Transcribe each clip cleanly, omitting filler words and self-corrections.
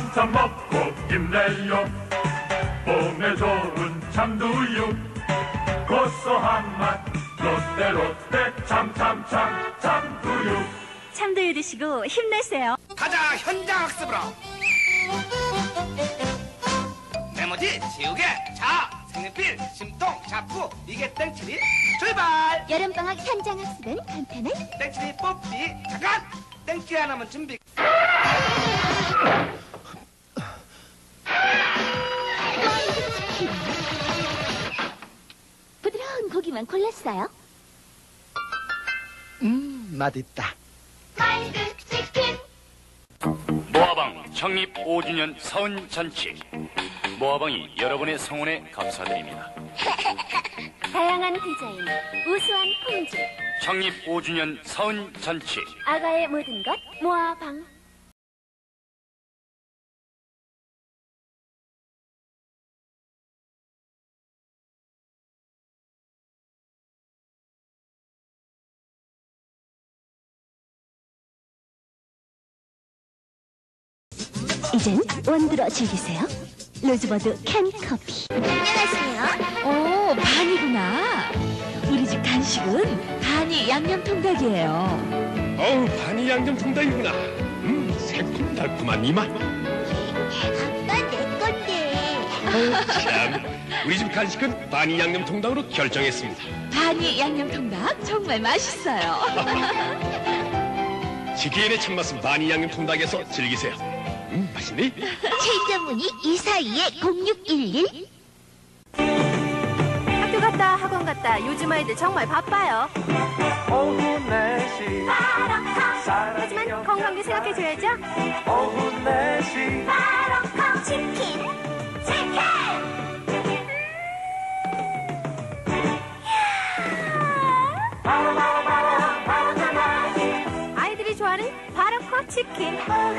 한참 먹고 힘내요. 몸에 좋은 참두육 고소한 맛 롯데 참두육. 참두유 드시고 힘내세요. 가자 현장 학습으로. 메모지 지우개 자 색연필 심통 자프 이게 땡치리 출발. 여름방학 현장학습은 간편한 땡치리 뽑기 잠깐 땡치 하나만 준비. 부드러운 고기만 골랐어요. 맛있다. 마인드 치킨. 모아방 창립 5주년 사은 잔치. 모아방이 여러분의 성원에 감사드립니다. 다양한 디자인, 우수한 품질, 창립 5주년 사은 잔치. 아가의 모든 것 모아방. 이젠 원두로 즐기세요. 로즈버드 캔커피. 안녕하세요. 오, 반이구나. 우리 집 간식은 반이 양념 통닭이에요. 어우, 반이 양념 통닭이구나. 새콤달콤한 이 맛. 아빠 내 건데. 참, 우리 집 간식은 반이 양념 통닭으로 결정했습니다. 반이 양념 통닭 정말 맛있어요. 지게인의 참맛은 반이 양념 통닭에서 즐기세요. 맛있니? 최저 문의 242-0611. 학교 갔다 학원 갔다 요즘 아이들 정말 바빠요. 오후 4시 하지만 건강도 생각해줘야죠. 오후 4시 치킨. 아이들이 좋아하는 바로코 치킨.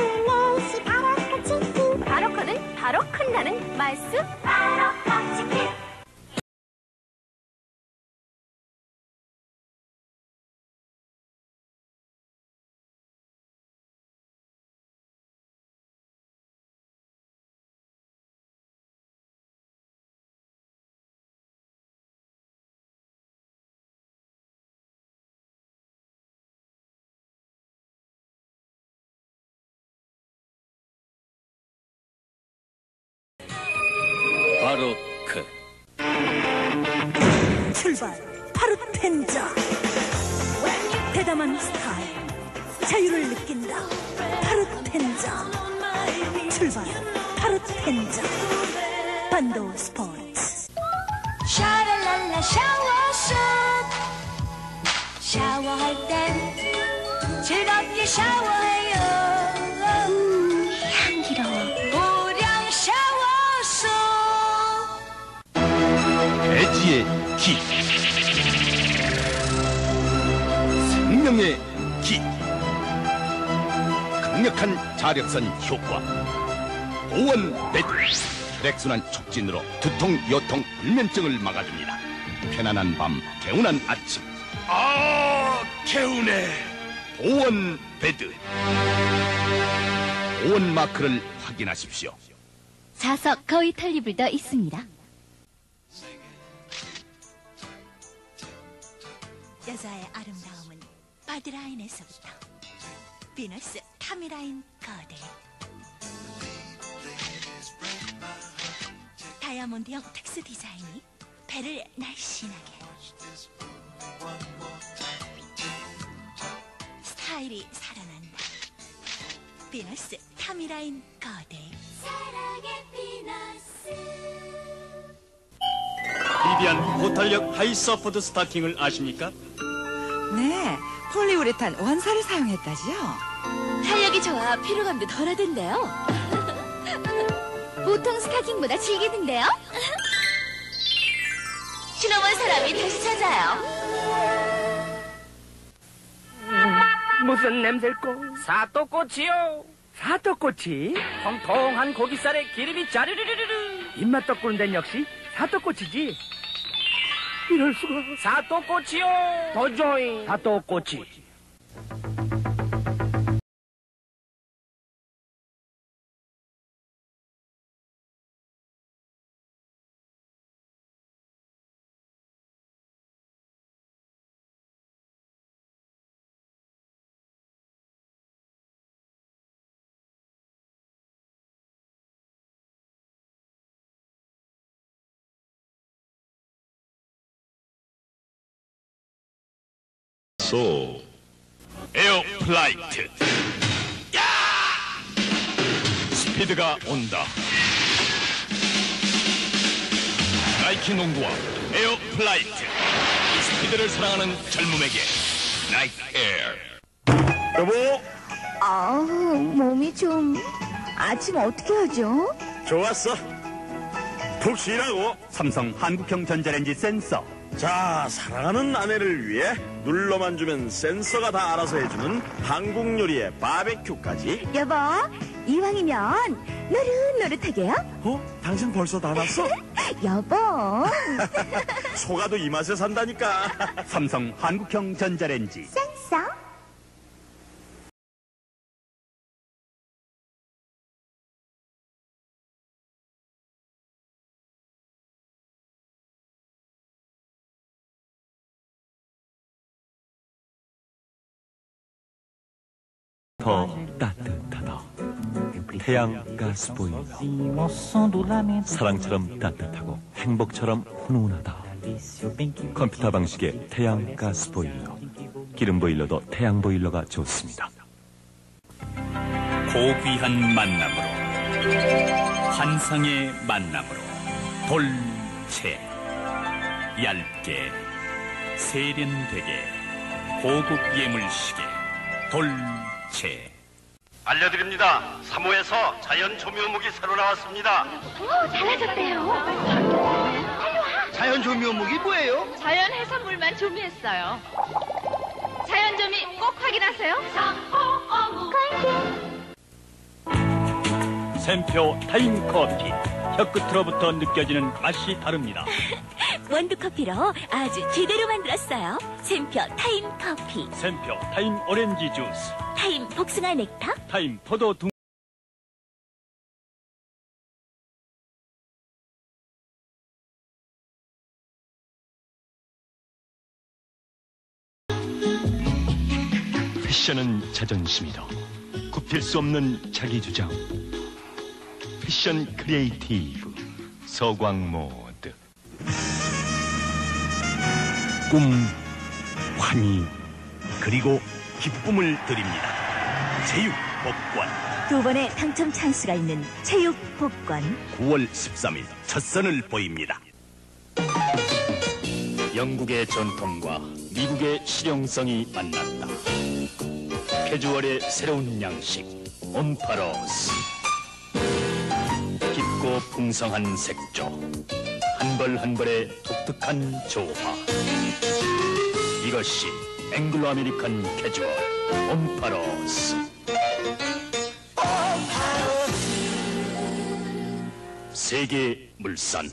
바로코는 바로 큰다는 말씀. 바로코 치킨. 바로크. 출발 파르텐자. 대담한 스타일, 자유를 느낀다. 파르텐자. 출발 파르텐자. 반도 스포츠. 샤랄랄라 샤워슛. 샤워할 땐 즐겁게 샤워해요. 향기로워. 우량 샤워슛. 돼지의 기, 생명의 기, 강력한 자력선 효과, 보온 배드, 혈액순환 촉진으로 두통, 요통, 불면증을 막아줍니다. 편안한 밤, 개운한 아침. 아, 개운해. 보온 배드. 보온 마크를 확인하십시오. 자석 거위 털리블도 있습니다. 여자의 아름다움은 바디라인에서부터. 비너스 타미라인 거대. 다이아몬드형 특수 디자인이 배를 날씬하게. 스타일이 살아난다. 비너스 타미라인 거대. 사랑의 비너스. 비비안 호탄력 하이서포드 스타킹을 아십니까? 네, 폴리우레탄 원사를 사용했다지요. 탄력이 좋아 피로감도 덜하던데요. 보통 스타킹보다 질기던데요. 신어본 사람이 다시 찾아요. 무슨 냄새일꼬? 사또꼬치요. 사또꼬치? 통통한 고기살에 기름이 자르르르르. 입맛 돋구는 데는 역시 사또꼬치지. 이럴 수가. 사또꼬치요. 도저히. 사또꼬치. 알았어. 에어 플라이트. 스피드가 온다. 나이키 농구와 에어 플라이트. 스피드를 사랑하는 젊음에게 나이키 에어. 여보, 아우, 몸이 좀... 아침 어떻게 하죠? 좋았어. 푹 쉬라고. 삼성 한국형 전자레인지 센서. 자, 사랑하는 아내를 위해 눌러만 주면 센서가 다 알아서 해주는 한국 요리의 바베큐까지. 여보, 이왕이면 노릇노릇하게요? 어? 당신 벌써 다 났어? 여보. 소가도 이 맛에 산다니까. 삼성 한국형 전자레인지 센서? 더 따뜻하다. 태양 가스보일러. 사랑처럼 따뜻하고 행복처럼 훈훈하다. 컴퓨터 방식의 태양 가스보일러. 기름 보일러도 태양 보일러가 좋습니다. 고귀한 만남으로, 환상의 만남으로, 돌체, 얇게, 세련되게, 고급 예물시계, 돌체. 알려드립니다. 사모에서 자연 조미료묵이 새로 나왔습니다. 오, 잘하셨대요. 자연 조미료묵이 뭐예요? 자연 해산물만 조미했어요. 자연 조미 꼭 확인하세요. 샘표 타임 커피. 혀끝으로부터 느껴지는 맛이 다릅니다. 원두커피로 아주 제대로 만들었어요. 샘표 타임 커피, 샘표 타임 오렌지 주스, 타임 복숭아 넥타, 타임 포도 둥. 패션은 자존심이다. 굽힐 수 없는 자기 주장. 패션 크리에이티브 서광모드. 꿈, 환희, 그리고 기쁨을 드립니다. 체육 복권. 두 번의 당첨 찬스가 있는 체육 복권. 9월 13일 첫 선을 보입니다. 영국의 전통과 미국의 실용성이 만났다. 캐주얼의 새로운 양식, 온파로스. 깊고 풍성한 색조, 한 벌 한 벌의 독특한 조화. 이것이 앵글로 아메리칸 캐주얼, 온파로스. 세계 물산.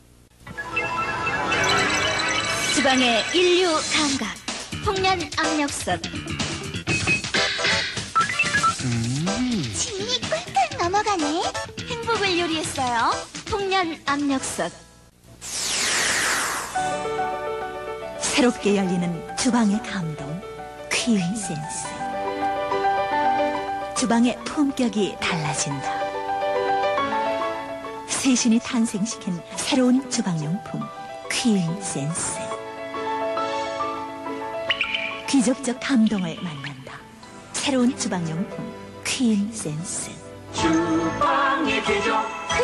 주방의 인류 감각, 풍년 압력솥. 진이 꿀꺽 넘어가네. 행복을 요리했어요. 풍년 압력솥. 새롭게 열리는 주방의 감동, 퀸센스. 주방의 품격이 달라진다. 세신이 탄생시킨 새로운 주방용품, 퀸센스. 귀족적 감동을 만난다. 새로운 주방용품, 퀸센스. 주방의 귀족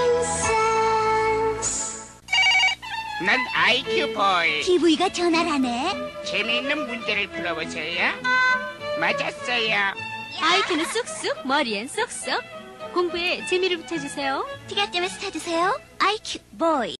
퀸센스. 난 IQ 보이. TV가 전화를 하네. 재미있는 문제를 풀어보세요. 맞았어요. IQ는 쑥쑥, 머리엔 쏙쏙. 공부에 재미를 붙여주세요. 특약점에서 찾으세요. IQ 보이.